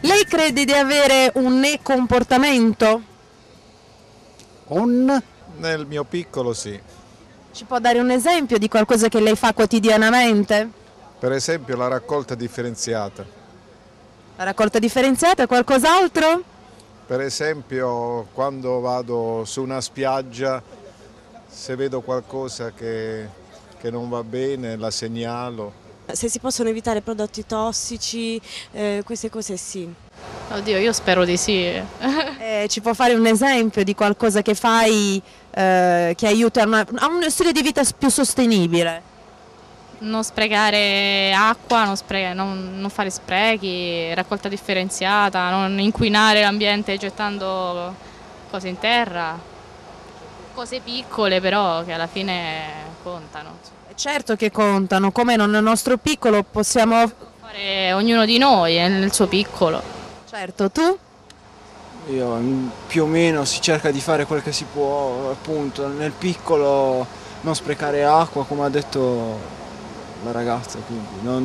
Lei crede di avere un comportamento? Nel mio piccolo sì. Ci può dare un esempio di qualcosa che lei fa quotidianamente? Per esempio la raccolta differenziata. La raccolta differenziata, qualcos'altro? Per esempio quando vado su una spiaggia, se vedo qualcosa che non va bene, la segnalo. Se si possono evitare prodotti tossici, queste cose sì. Oddio, io spero di sì. Ci può fare un esempio di qualcosa che fai che aiuta a uno stile di vita più sostenibile? Non sprecare acqua, non fare sprechi, raccolta differenziata, non inquinare l'ambiente gettando cose in terra. Cose piccole però che alla fine contano. Certo che contano, come non nel nostro piccolo possiamo Fare ognuno di noi nel suo piccolo. Certo, tu? Io più o meno si cerca di fare quel che si può, appunto, nel piccolo non sprecare acqua, come ha detto la ragazza, quindi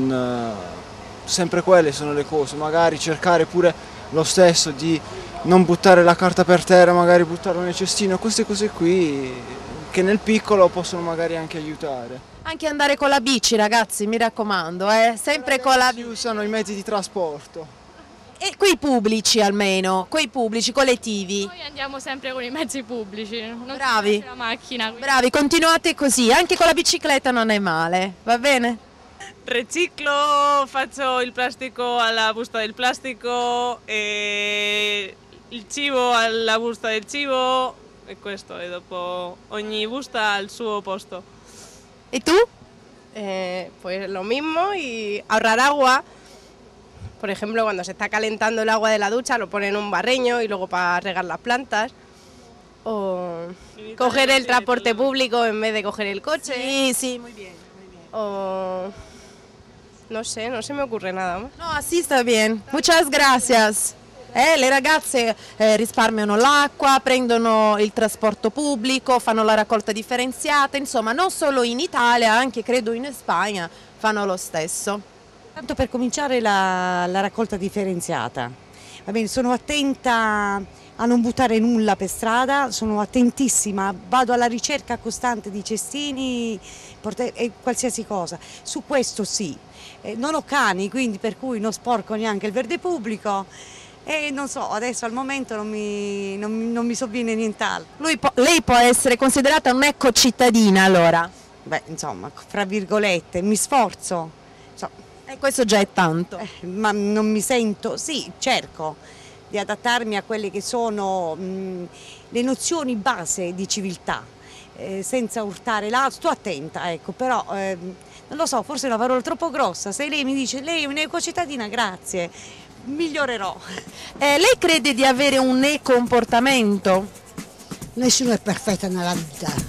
sempre quelle sono le cose, magari cercare pure lo stesso di non buttare la carta per terra, magari buttarla nel cestino, queste cose qui che nel piccolo possono magari anche aiutare. Anche andare con la bici, ragazzi, mi raccomando, sempre con la bici. Si usano i mezzi di trasporto. E quei pubblici almeno, quei pubblici collettivi. Noi andiamo sempre con i mezzi pubblici, non Bravi. con la macchina. Bravi, continuate così, anche con la bicicletta non è male, va bene? Riciclo, faccio il plastico alla busta del plastico, e il cibo alla busta del cibo e questo, e dopo ogni busta al suo posto. ¿Y tú? Pues lo mismo y ahorrar agua. Por ejemplo, cuando se está calentando el agua de la ducha lo ponen en un barreño y luego para regar las plantas. O coger el transporte público en vez de coger el coche. Sí, sí, muy bien. O no sé, no se me ocurre nada más. No, así está bien. Muchas gracias. Le ragazze risparmiano l'acqua, prendono il trasporto pubblico, fanno la raccolta differenziata, insomma non solo in Italia, anche credo in Spagna fanno lo stesso. Tanto per cominciare la raccolta differenziata, va bene, sono attenta a non buttare nulla per strada, sono attentissima, vado alla ricerca costante di cestini e qualsiasi cosa, su questo sì. Non ho cani, quindi per cui non sporco neanche il verde pubblico e non so, adesso al momento non mi sovviene nient'altro. Lei può essere considerata un'ecocittadina allora? Beh, insomma, fra virgolette, mi sforzo. E questo già è tanto. Ma non mi sento, sì, cerco di adattarmi a quelle che sono le nozioni base di civiltà, senza urtare l'altro, sto attenta, ecco, però non lo so, forse è una parola troppo grossa, se lei mi dice lei è un'ecocittadina, grazie, migliorerò. Lei crede di avere un comportamento? Nessuno è perfetto nella vita.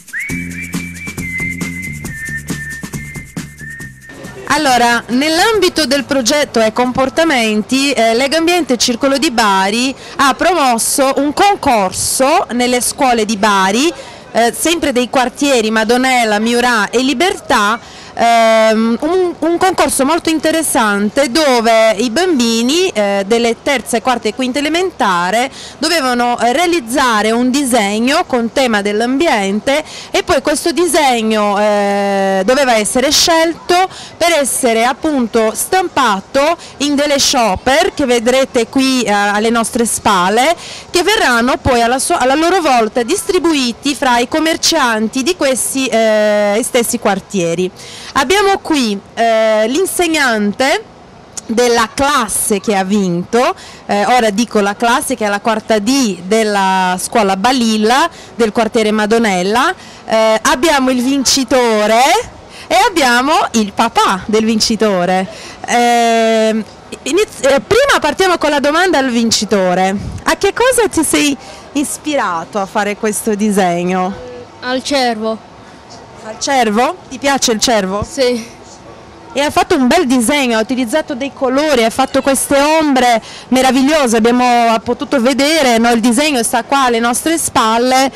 Allora, nell'ambito del progetto Comportamenti, Legambiente Circolo di Bari ha promosso un concorso nelle scuole di Bari, sempre dei quartieri Madonella, Miurà e Libertà, un concorso molto interessante dove i bambini delle terze, quarta e quinta elementare dovevano realizzare un disegno con tema dell'ambiente e poi questo disegno doveva essere scelto per essere appunto stampato in delle shopper che vedrete qui alle nostre spalle, che verranno poi alla loro volta distribuiti fra i commercianti di questi stessi quartieri. Abbiamo qui l'insegnante della classe che ha vinto, ora dico la classe che è la quarta D della scuola Balilla del quartiere Madonella, abbiamo il vincitore e abbiamo il papà del vincitore. Prima partiamo con la domanda al vincitore: a che cosa ti sei ispirato a fare questo disegno? Al cervo. Al cervo? Ti piace il cervo? Sì. E ha fatto un bel disegno, ha utilizzato dei colori, ha fatto queste ombre meravigliose, abbiamo potuto vedere, no? Il disegno sta qua alle nostre spalle,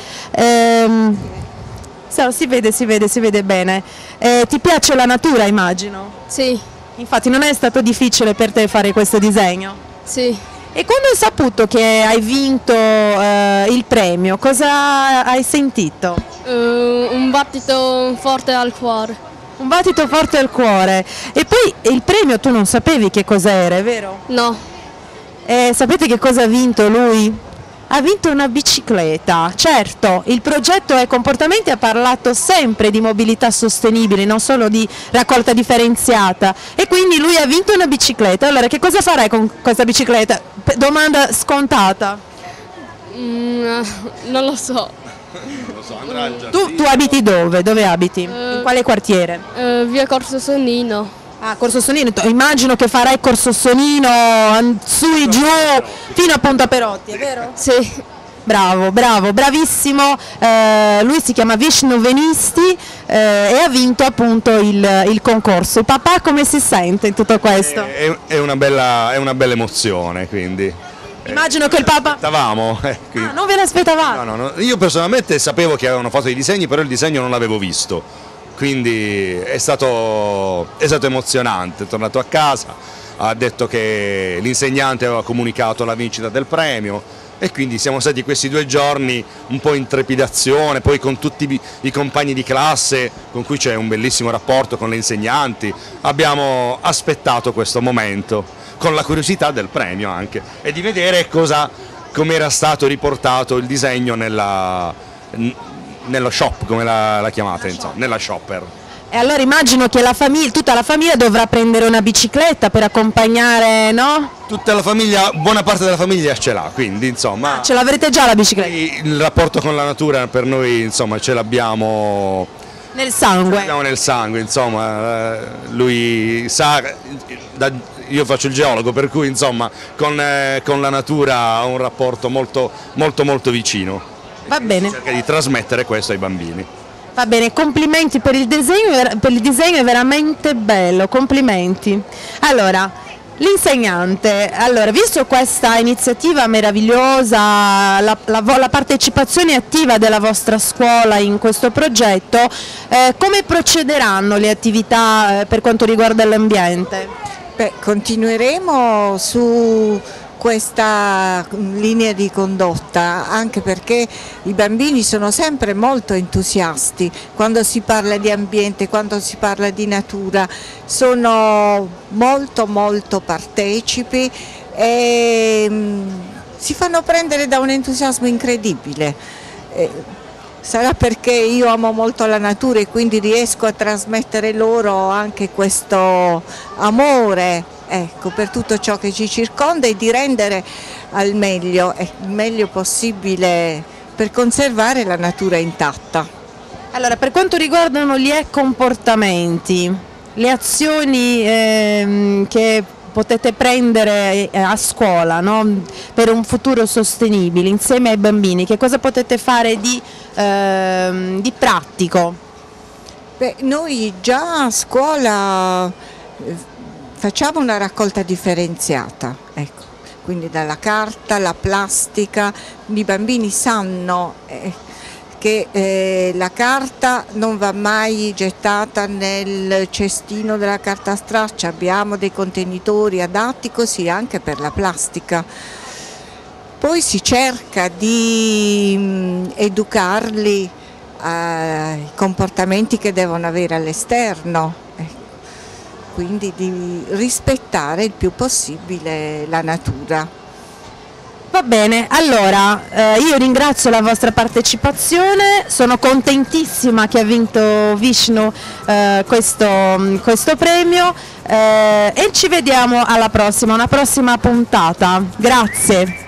si vede bene. Ti piace la natura, immagino? Sì. Infatti non è stato difficile per te fare questo disegno? Sì. E quando hai saputo che hai vinto il premio, cosa hai sentito? Un battito forte al cuore. Un battito forte al cuore. E poi il premio tu non sapevi che cosa era, è vero? No. Sapete che cosa ha vinto lui? Ha vinto una bicicletta. Certo, il progetto E Comportamenti ha parlato sempre di mobilità sostenibile, non solo di raccolta differenziata, e quindi lui ha vinto una bicicletta. Allora, che cosa farai con questa bicicletta? Domanda scontata. Non lo so. Tu abiti dove? Dove abiti? In quale quartiere? Via Corso Sonnino. Ah, Corso Sonnino, immagino che farai Corso Sonnino su e giù fino a Ponta Perotti, è vero? Sì. Bravo, bravissimo, lui si chiama Vishnu Venisti e ha vinto appunto il concorso. Il papà come si sente in tutto questo? È una bella emozione, quindi. Immagino che il papà... Aspettavamo. Non ve l'aspettavate? No, io personalmente sapevo che avevano fatto i disegni, però il disegno non l'avevo visto. Quindi è stato emozionante. È tornato a casa, ha detto che l'insegnante aveva comunicato la vincita del premio e quindi siamo stati questi 2 giorni un po' in trepidazione, poi con tutti i compagni di classe con cui c'è un bellissimo rapporto con le insegnanti, abbiamo aspettato questo momento con la curiosità del premio anche e di vedere come era stato riportato il disegno nello shop, come la chiamate, insomma, nella shopper. E allora immagino che tutta la famiglia dovrà prendere una bicicletta per accompagnare, no? Tutta la famiglia, buona parte della famiglia ce l'ha, quindi insomma... ce l'avrete già la bicicletta? Il rapporto con la natura per noi, insomma, ce l'abbiamo... Nel sangue? L'abbiamo nel sangue, insomma, lui sa... Io faccio il geologo, per cui insomma con la natura ha un rapporto molto vicino. Va bene. Cerca di trasmettere questo ai bambini. Va bene, complimenti per il disegno, è veramente bello, complimenti. Allora, l'insegnante, visto questa iniziativa meravigliosa, la partecipazione attiva della vostra scuola in questo progetto, come procederanno le attività per quanto riguarda l'ambiente? Continueremo su questa linea di condotta, anche perché i bambini sono sempre molto entusiasti quando si parla di ambiente, quando si parla di natura, sono molto partecipi e si fanno prendere da un entusiasmo incredibile. Sarà perché io amo molto la natura e quindi riesco a trasmettere loro anche questo amore, ecco, per tutto ciò che ci circonda e di rendere il meglio possibile per conservare la natura intatta. Allora, per quanto riguardano gli comportamenti, le azioni che potete prendere a scuola, no? Per un futuro sostenibile insieme ai bambini, che cosa potete fare di pratico? Noi già a scuola facciamo una raccolta differenziata, ecco, quindi dalla carta, la plastica, i bambini sanno che la carta non va mai gettata nel cestino della carta straccia, abbiamo dei contenitori adatti così anche per la plastica. Poi si cerca di educarli ai comportamenti che devono avere all'esterno, quindi di rispettare il più possibile la natura. Va bene, allora io ringrazio la vostra partecipazione, sono contentissima che ha vinto Vishnu questo premio e ci vediamo alla prossima, una prossima puntata. Grazie.